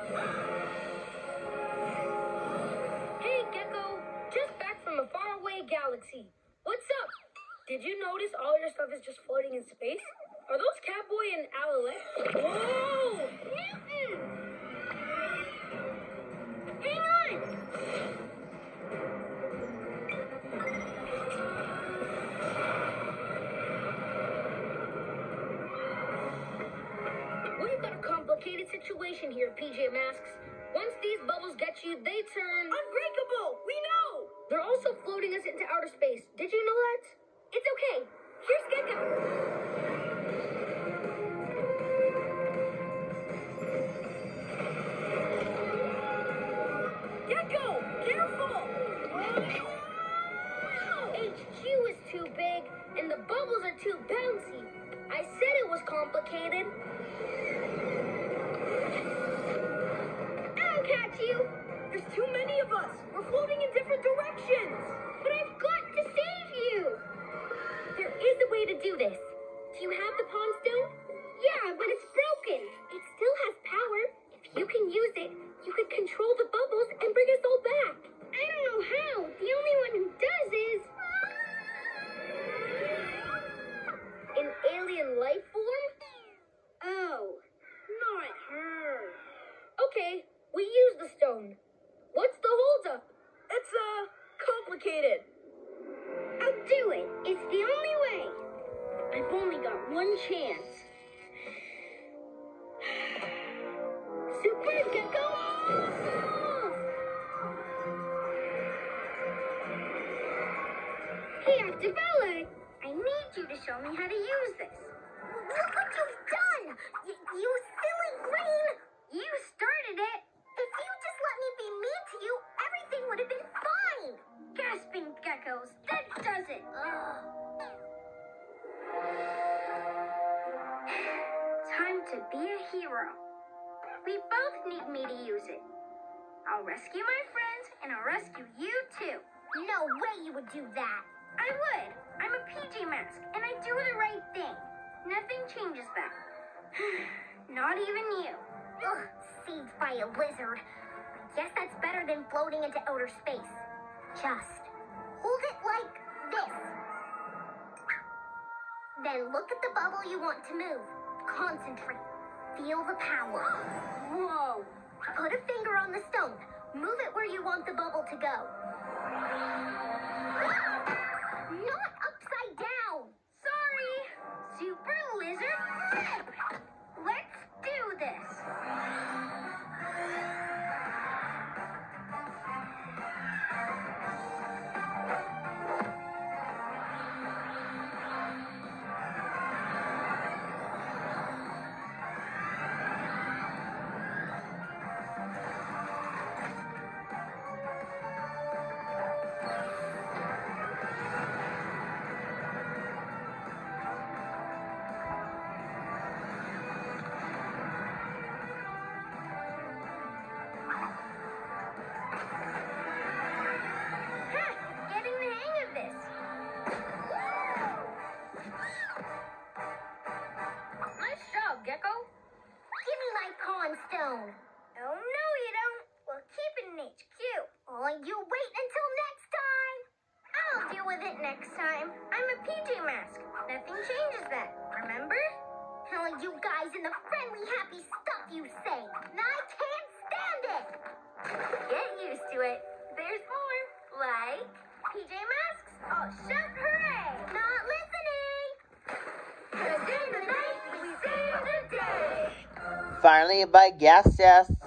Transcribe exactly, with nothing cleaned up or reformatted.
Hey, Gecko. Just back from a faraway galaxy. What's up? Did you notice all your stuff is just floating in space? Are those Catboy and Alex? Whoa! Newton! Hang on! We've got a complicated situation here, P J Masks. Once these bubbles get you, they turn... Unbreakable! We know! They're also floating us into outer space. Did you know that? It's okay. Here's Gecko. Gecko! Careful! H Q is too big, and the bubbles are too bouncy. I said it was complicated. I'll catch you. There's too many of us! We're floating in different directions! But I've got to save you. There is a way to do this. Do you have the Pond Stone? Yeah, but it's broken. It still has power. If you can use it, you could control the bubbles and bring us all back. I don't know how. The only one who does is... an alien life form? Oh, not her. Okay, we use the stone. What's the holdup? It's, uh, complicated. I'll do it. It's the only way. I've only got one chance. Super Gecko! Hey, Activella! I need you to show me how to use this. Look what you've done! Y you silly green! You started it. If you just let me be mean to you, everything would have been fine! Gasping geckos. That does it. Time to be a hero. We both need me to use it. I'll rescue my friends, and I'll rescue you too. No way you would do that! I would. I'm a P J Mask, and I do the right thing. Nothing changes that. Not even you. Ugh, saved by a lizard. I guess that's better than floating into outer space. Just hold it like this. Then look at the bubble you want to move. Concentrate. Feel the power. Whoa. Put a finger on the stone. Move it where you want the bubble to go. Not upside down. Sorry. Super Lizard Flip. Let's do this. Stone. Oh, no, you don't. We'll keep it in H Q. Oh, you wait until next time. I'll deal with it next time. I'm a P J Mask. Nothing changes that, remember? Oh, you guys and the friendly, happy stuff you say. I can't stand it. Get used to it. There's more. Like P J Masks. Oh, shout hooray. Not listening. 'Cause in the night, we save the day. Finally, by gas test.